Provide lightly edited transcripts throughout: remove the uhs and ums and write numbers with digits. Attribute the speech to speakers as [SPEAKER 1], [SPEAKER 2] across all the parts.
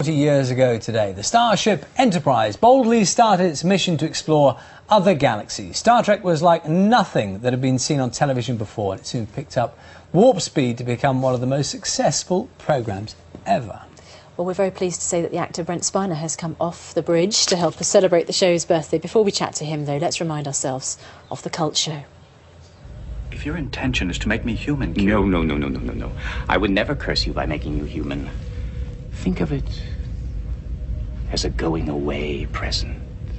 [SPEAKER 1] 40 years ago today, the Starship Enterprise boldly started its mission to explore other galaxies. Star Trek was like nothing that had been seen on television before, and it soon picked up warp speed to become one of the most successful programmes ever.
[SPEAKER 2] Well, we're very pleased to say that the actor Brent Spiner has come off the bridge to help us celebrate the show's birthday. Before we chat to him, though, let's remind ourselves of the cult show.
[SPEAKER 3] If your intention is to make me human, Q...
[SPEAKER 4] No. I would never curse you by making you human. Think of it as a going-away present.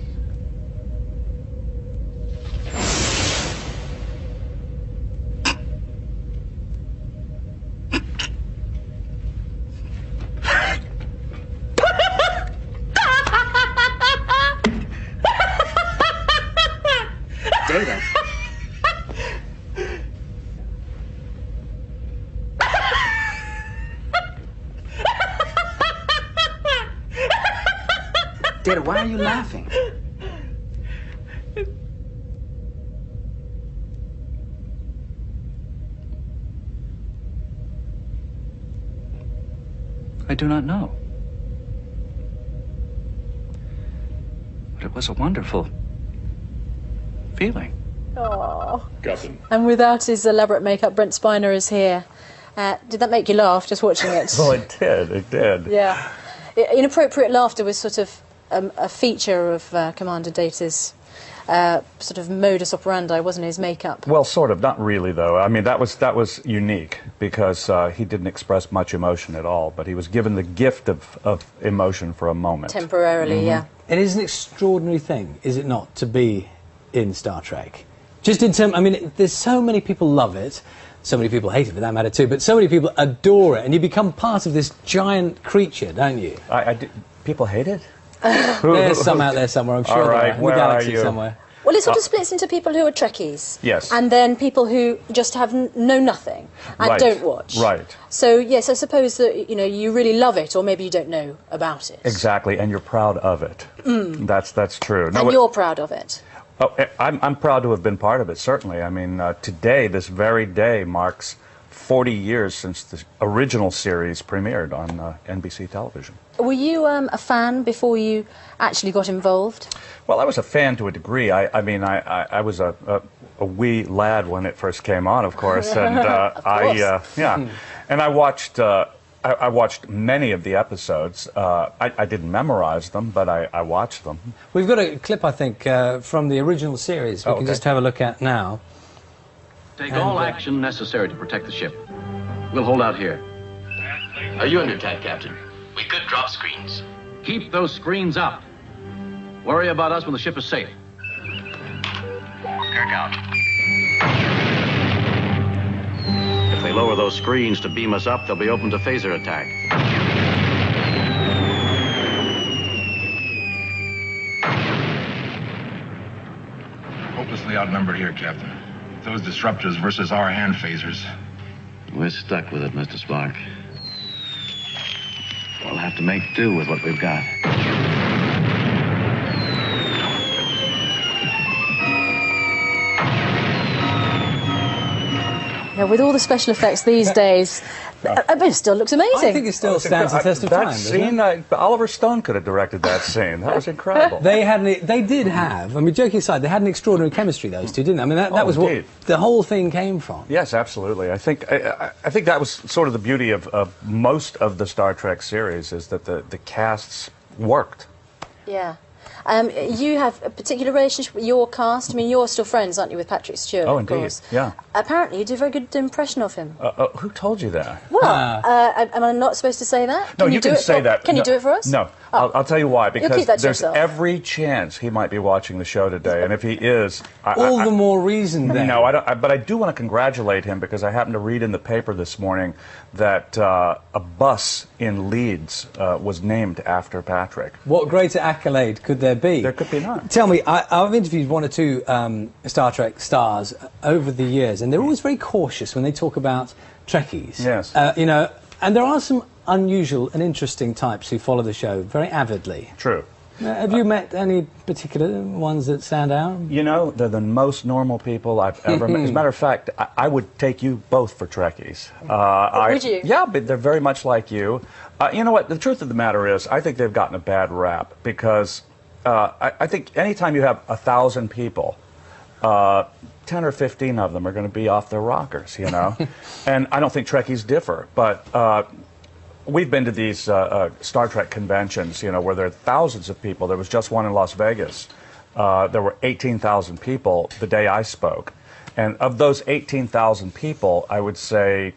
[SPEAKER 3] Data. Data, why are you laughing? I do not know. But it was a wonderful feeling.
[SPEAKER 2] Oh.
[SPEAKER 5] Captain.
[SPEAKER 2] And without his elaborate makeup, Brent Spiner is here. Did that make you laugh, just watching it?
[SPEAKER 5] Oh, it did.
[SPEAKER 2] Yeah. Inappropriate laughter was sort of a feature of Commander Data's sort of modus operandi, wasn't his makeup?
[SPEAKER 5] Well, sort of. Not really, though. I mean, that was unique because he didn't express much emotion at all, but he was given the gift of emotion for a moment.
[SPEAKER 2] Temporarily, yeah.
[SPEAKER 1] It is an extraordinary thing, is it not, to be in Star Trek? Just in terms, I mean, there's so many people love it, so many people hate it for that matter too, but so many people adore it, and you become part of this giant creature, don't you?
[SPEAKER 5] People hate it?
[SPEAKER 1] There's some out there somewhere, I'm sure.
[SPEAKER 5] All right,
[SPEAKER 1] in the
[SPEAKER 5] where
[SPEAKER 1] galaxy
[SPEAKER 5] are you?
[SPEAKER 1] somewhere.
[SPEAKER 2] Well, it sort of splits into people who are Trekkies.
[SPEAKER 5] Yes.
[SPEAKER 2] And then people who just know nothing and
[SPEAKER 5] Right.
[SPEAKER 2] don't watch.
[SPEAKER 5] Right.
[SPEAKER 2] So, yes, I suppose that, you really love it, or maybe you don't know about it.
[SPEAKER 5] Exactly, and you're proud of it. That's true.
[SPEAKER 2] And you're proud of it.
[SPEAKER 5] Oh, I'm proud to have been part of it, certainly. I mean, today, this very day, marks 40 years since the original series premiered on NBC television.
[SPEAKER 2] Were you a fan before you actually got involved?
[SPEAKER 5] Well, I was a fan to a degree. I mean, I was a wee lad when it first came on, of course, and and I watched. I watched many of the episodes. I didn't memorize them, but I watched them.
[SPEAKER 1] We've got a clip, I think, from the original series we can just have a look at now.
[SPEAKER 6] Take all action necessary to protect the ship. We'll hold out here.
[SPEAKER 4] Are you under attack, Captain? We could drop screens.
[SPEAKER 6] Keep those screens up. Worry about us when the ship is safe.
[SPEAKER 4] Kirk out.
[SPEAKER 6] If they lower those screens to beam us up, they'll be open to phaser attack.
[SPEAKER 7] Hopelessly outnumbered here, Captain. Those disruptors versus our hand phasers.
[SPEAKER 6] We're stuck with it, Mr. Spock. We'll have to make do with what we've got.
[SPEAKER 2] Now, with all the special effects these days, it still looks amazing.
[SPEAKER 1] I think it still stands the test of time,
[SPEAKER 5] That scene, Oliver Stone could have directed that scene. That was incredible.
[SPEAKER 1] They did have, I mean, joking aside, they had an extraordinary chemistry, those two, didn't they? I mean, that was
[SPEAKER 5] indeed.
[SPEAKER 1] what the whole thing came from.
[SPEAKER 5] Yes, absolutely. I think that was sort of the beauty of most of the Star Trek series, is that the casts worked.
[SPEAKER 2] Yeah. You have a particular relationship with your cast. I mean, you're still friends, aren't you, with Patrick Stewart?
[SPEAKER 5] Oh,
[SPEAKER 2] of
[SPEAKER 5] indeed.
[SPEAKER 2] course.
[SPEAKER 5] Yeah.
[SPEAKER 2] Apparently, you do a very good impression of him.
[SPEAKER 5] Who told you that?
[SPEAKER 2] Well, am I not supposed to say that?
[SPEAKER 5] No, you can say that.
[SPEAKER 2] Can you do it for us?
[SPEAKER 5] No,
[SPEAKER 2] Oh.
[SPEAKER 5] I'll tell you why.
[SPEAKER 2] keep
[SPEAKER 5] Because
[SPEAKER 2] that to
[SPEAKER 5] there's
[SPEAKER 2] yourself.
[SPEAKER 5] every chance he might be watching the show today, and if he is,
[SPEAKER 1] All the more reason then.
[SPEAKER 5] No, I don't. But I do want to congratulate him because I happened to read in the paper this morning that a bus in Leeds was named after Patrick.
[SPEAKER 1] What greater accolade could there be?
[SPEAKER 5] There could be none.
[SPEAKER 1] Tell me, I've interviewed one or two Star Trek stars over the years, and they're always very cautious when they talk about Trekkies.
[SPEAKER 5] Yes.
[SPEAKER 1] And there are some unusual and interesting types who follow the show very avidly.
[SPEAKER 5] True.
[SPEAKER 1] Have you met any particular ones that stand out?
[SPEAKER 5] You know, they're the most normal people I've ever met. As a matter of fact, I would take you both for Trekkies.
[SPEAKER 2] Would you?
[SPEAKER 5] Yeah, but they're very much like you. You know what? The truth of the matter is, I think they've gotten a bad rap because I think anytime you have 1,000 people, 10 or 15 of them are going to be off their rockers, you know? And I don't think Trekkies differ, but we've been to these Star Trek conventions, you know, where there are thousands of people. There was just one in Las Vegas. There were 18,000 people the day I spoke. And of those 18,000 people, I would say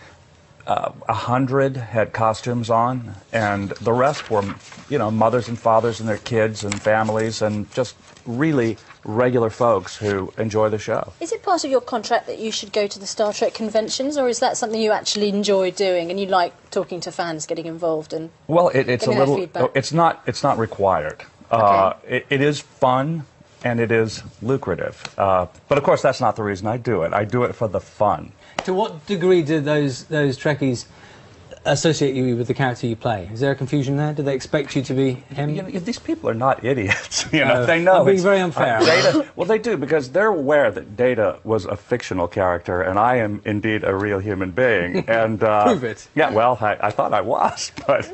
[SPEAKER 5] 100 had costumes on, and the rest were, you know, mothers and fathers and their kids and families and just really regular folks who enjoy the show.
[SPEAKER 2] Is it part of your contract that you should go to the Star Trek conventions, or is that something you actually enjoy doing and you like talking to fans, getting involved and
[SPEAKER 5] well, it's a
[SPEAKER 2] getting their
[SPEAKER 5] little.
[SPEAKER 2] feedback?
[SPEAKER 5] It's not required.
[SPEAKER 2] Okay.
[SPEAKER 5] It is fun and it is lucrative. But of course, that's not the reason I do it. I do it for the fun.
[SPEAKER 1] To what degree do those Trekkies associate you with the character you play? Is there a confusion there? Do they expect you to be him?
[SPEAKER 5] You know, these people are not idiots. You know, they know.
[SPEAKER 1] I'm being
[SPEAKER 5] it's-
[SPEAKER 1] very unfair.
[SPEAKER 5] Data, well, they do, because they're aware that Data was a fictional character, and I am indeed a real human being. And
[SPEAKER 1] Prove it.
[SPEAKER 5] Yeah, well, I thought I was, but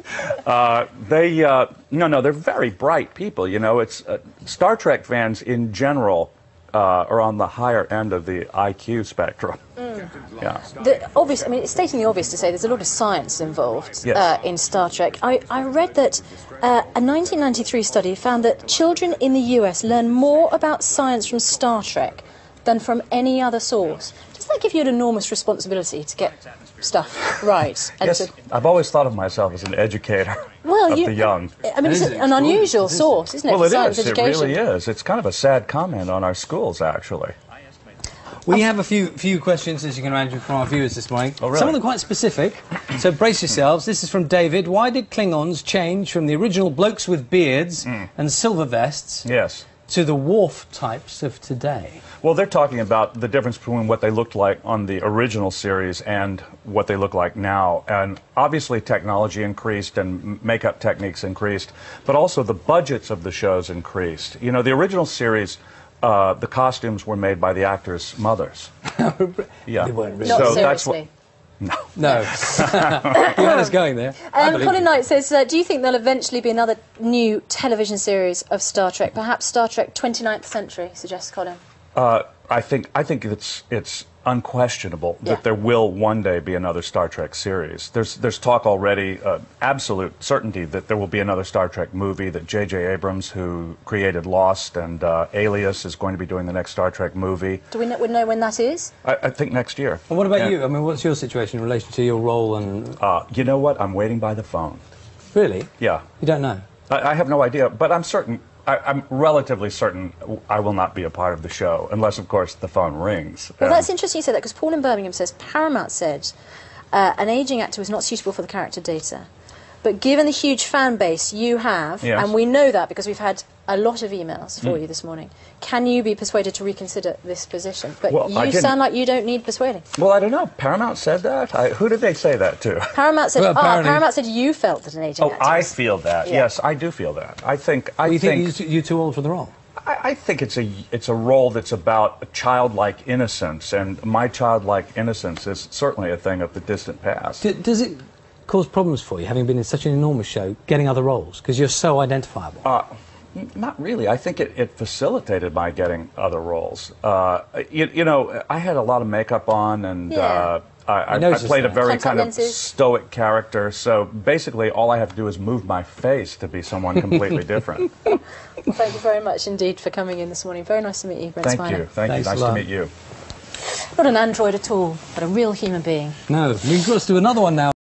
[SPEAKER 5] no, they're very bright people. You know, it's Star Trek fans in general are on the higher end of the IQ spectrum. Yeah.
[SPEAKER 2] I mean, it's stating the obvious to say there's a lot of science involved
[SPEAKER 5] Yes.
[SPEAKER 2] in Star Trek. I read that a 1993 study found that children in the US learn more about science from Star Trek than from any other source. Does that give you an enormous responsibility to get stuff right? And
[SPEAKER 5] Yes, I've always thought of myself as an educator of the young.
[SPEAKER 2] I mean, it's an unusual source, isn't it?
[SPEAKER 5] Well,
[SPEAKER 2] for
[SPEAKER 5] it
[SPEAKER 2] science
[SPEAKER 5] is. It
[SPEAKER 2] education.
[SPEAKER 5] really is. It's kind of a sad comment on our schools, actually.
[SPEAKER 1] We have a few questions, as you can imagine, from our viewers this morning.
[SPEAKER 5] Oh, really?
[SPEAKER 1] Some of them quite specific, so brace yourselves. This is from David. Why did Klingons change from the original blokes with beards and silver vests
[SPEAKER 5] Yes.
[SPEAKER 1] to the Worf types of today?
[SPEAKER 5] Well, they're talking about the difference between what they looked like on the original series and what they look like now. And obviously technology increased and makeup techniques increased, but also the budgets of the shows increased. You know, the original series, the costumes were made by the actors' mothers. Yeah.
[SPEAKER 1] They weren't really.
[SPEAKER 2] Not
[SPEAKER 5] So
[SPEAKER 2] seriously.
[SPEAKER 5] that's
[SPEAKER 1] No. You had us going there. I believe
[SPEAKER 2] Colin
[SPEAKER 1] you.
[SPEAKER 2] Knight says, do you think there'll eventually be another new television series of Star Trek? Perhaps Star Trek 29th Century, suggests Colin.
[SPEAKER 5] I think it's unquestionable
[SPEAKER 2] Yeah.
[SPEAKER 5] that there will one day be another Star Trek series. There's talk already, absolute certainty that there will be another Star Trek movie, that J.J. Abrams, who created Lost and Alias, is going to be doing the next Star Trek movie.
[SPEAKER 2] Do we know when that is?
[SPEAKER 5] I think next year.
[SPEAKER 1] And what about
[SPEAKER 5] Yeah.
[SPEAKER 1] you? I mean, what's your situation in relation to your role and...
[SPEAKER 5] You know what? I'm waiting by the phone.
[SPEAKER 1] Really?
[SPEAKER 5] Yeah.
[SPEAKER 1] You don't know?
[SPEAKER 5] I have no idea, but I'm certain. I'm relatively certain I will not be a part of the show, unless, of course, the phone rings.
[SPEAKER 2] Well, that's interesting you say that, because Paul in Birmingham says Paramount said an aging actor was not suitable for the character Data. But given the huge fan base you have,
[SPEAKER 5] Yes.
[SPEAKER 2] and we know that because we've had a lot of emails for you this morning, can you be persuaded to reconsider this position? But
[SPEAKER 5] Well, I
[SPEAKER 2] you
[SPEAKER 5] didn't-
[SPEAKER 2] sound like you don't need persuading.
[SPEAKER 5] Well, I don't know. Paramount said that? Who did they say that to?
[SPEAKER 2] Paramount said,
[SPEAKER 1] Well, apparently-
[SPEAKER 2] Paramount said you felt that an aging
[SPEAKER 5] Oh,
[SPEAKER 2] actor
[SPEAKER 5] I
[SPEAKER 2] was...
[SPEAKER 5] feel that.
[SPEAKER 2] Yeah.
[SPEAKER 5] Yes, I do feel that. I think
[SPEAKER 1] You think you're too old for the role?
[SPEAKER 5] I think it's a role that's about childlike innocence, and my childlike innocence is certainly a thing of the distant past.
[SPEAKER 1] Does it cause problems for you, having been in such an enormous show, getting other roles? Because you're so identifiable.
[SPEAKER 5] Not really. I think it facilitated my getting other roles. You know, I had a lot of makeup on, and
[SPEAKER 2] Yeah.
[SPEAKER 5] I
[SPEAKER 1] noticed
[SPEAKER 5] played a
[SPEAKER 1] that.
[SPEAKER 5] very
[SPEAKER 2] Contact
[SPEAKER 5] kind of
[SPEAKER 2] lenses.
[SPEAKER 5] stoic character. So basically, all I have to do is move my face to be someone completely different.
[SPEAKER 2] Well, thank you very much indeed for coming in this morning. Very nice to meet you, Brent
[SPEAKER 5] Thank
[SPEAKER 2] Spiner.
[SPEAKER 5] you. Thank
[SPEAKER 1] Thanks
[SPEAKER 5] you.
[SPEAKER 1] a
[SPEAKER 5] Nice
[SPEAKER 1] lot.
[SPEAKER 5] to meet you.
[SPEAKER 2] Not an android at all, but a real human being.
[SPEAKER 1] No, we've got to do another one now.